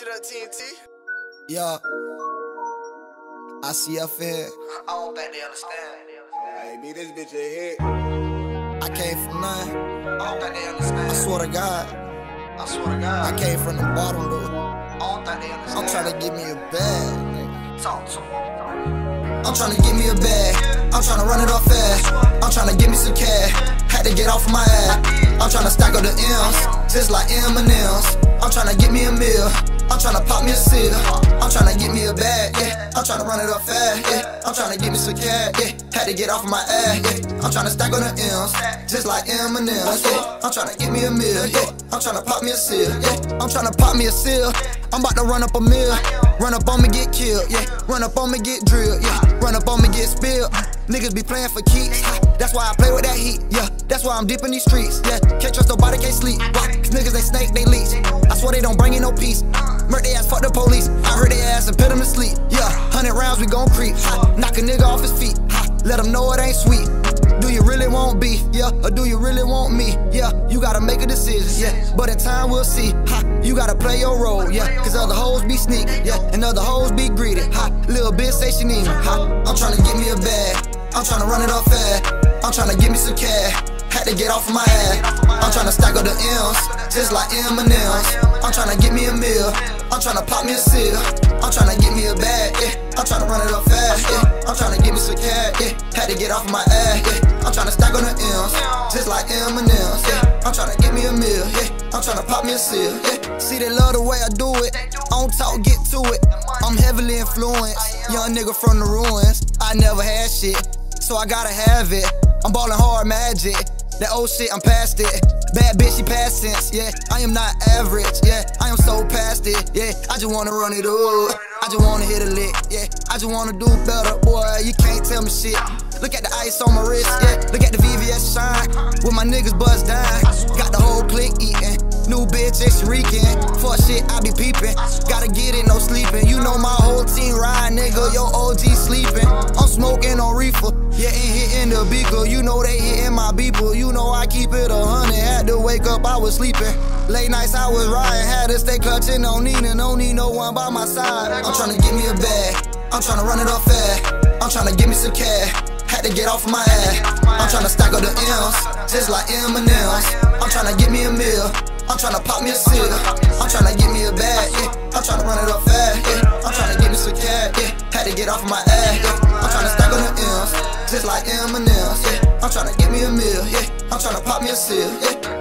shit up, TNT. Yeah. ICF here. I don't think they understand. Hey, beat this bitch a hit. I came from nothing. I don't think they understand. I swear to God. I swear to God. I came from the bottom, though. I don't think they understand. I'm trying to get me a bag. Talk to me. I'm trying to get me a bag. I'm trying to run it off fast. I'm trying to get me some cash. Had to get off of my ass. I'm trying to stack up the M's, just like M&M's. I'm trying to get me a meal. I'm trying to pop me a seal. I'm trying to get me a bag, yeah. I'm trying to run it up fast, yeah. I'm trying to get me some cash, yeah. Had to get off of my ass, yeah. I'm trying to stack on the M's, just like M&M's, yeah. I'm trying to get me a meal, yeah. I'm trying to pop me a seal, yeah. I'm trying to pop me a seal. I'm about to run up a meal. Run up on me, get killed, yeah. Run up on me, get drilled, yeah. Run up on me, get spilled. Niggas be playing for keeps. That's why I play with that heat, yeah. That's why I'm deep in these streets, yeah. Can't trust nobody, can't sleep. Cause niggas, they snake, they leech. I swear they don't bring you no peace. Murder they ass, fuck the police. I heard they ass and put them to sleep, yeah. 100 rounds, we gon' creep. Knock a nigga off his feet. Let him know it ain't sweet. Do you really want beef, yeah? Or do you really want me, yeah? You gotta make a decision, yeah. But in time we'll see, you gotta play your role, yeah. Cause other hoes be sneaky, yeah. And other hoes be greedy, Little bitch say she need me, I'm tryna get me a bag. I'm tryna run it up fast. I'm tryna get me some cash. Had to get off of my ass. I'm tryna stack up the M's, just like M&M's. I'm tryna get me a meal. I'm tryna pop me a seal. I'm tryna get me a bag, yeah. I'm tryna run it up fast, yeah. I'm tryna get me some cash, yeah. Had to get off of my ass, yeah. I'm tryna stack on the M's, just like M&M's, yeah. I'm tryna get me a meal, yeah. I'm tryna pop me a seal, yeah. See, they love the way I do it. I don't talk, get to it. I'm heavily influenced. Young nigga from the ruins. I never had shit, so I gotta have it. I'm ballin' hard magic. That old shit, I'm past it. Bad bitch, she past tense, yeah. I am not average, yeah. I am so past it, yeah. I just wanna run it up. I just wanna hit a lick, yeah. I just wanna do better, boy. You can't tell me shit. Look at the ice on my wrist, yeah. Look at the VVS shine. With my niggas buzz down. Got the whole clique eating. New bitch, it's reeking. Fuck shit, I be peeping. Gotta get it, no sleeping. You know my whole team ride, nigga. Your OG sleeping. I'm smoking on reefer. Yeah, ain't hitting the beaker. You know they hitting my beeper. You know I keep it 100. Had to wake up, I was sleeping. Late nights I was riding. Had to stay clutching on Nina. Don't need no one by my side. I'm tryna get me a bag. I'm tryna run it up fast. I'm tryna get me some cash. Had to get off of my ass. I'm tryna stack up the M's, just like M&M's. I'm tryna get me a meal. I'm tryna pop me a seal. I'm tryna get me a bag, yeah. I'm tryna run it up fast, yeah. I'm tryna get me some cash, yeah. Had to get off of my ass, yeah. I'm tryna stack on the M's, just like M&M's, yeah. I'm tryna get me a meal, yeah. I'm tryna pop me a seal, yeah.